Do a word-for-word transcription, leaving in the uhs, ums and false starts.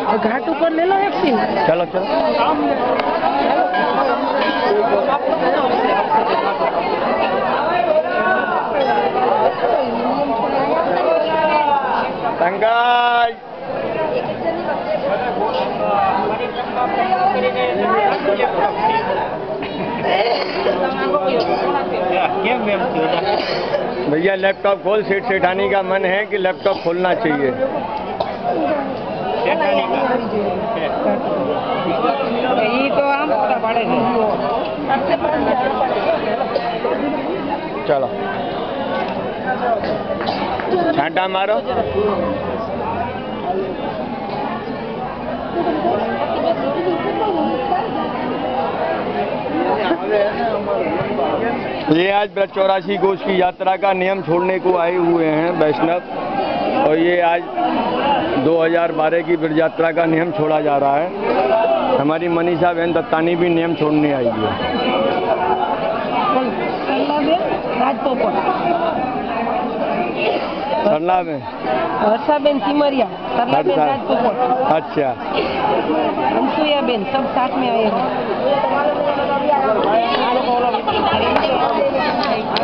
घाट ऊपर ले लो एक सीन। चलो चलो पंकज भैया लैपटॉप खोल। सेठ सेठानी का मन है कि लैपटॉप खोलना चाहिए। ये तो हम बड़े हैं। चलो छांटा मारो। ये आज ब्रज चौरासी कोष की यात्रा का नियम छोड़ने को आए हुए हैं वैष्णव, और ये आज दो हज़ार बारह की ब्रज यात्रा का नियम छोड़ा जा रहा है। हमारी मनीषा बहन दत्तानी भी नियम छोड़ने आई है। सरला में वर्षा बेन सिमरिया, सरला बेन राजपोपट। अच्छा, अंशुया बेन सब साथ में आए हैं।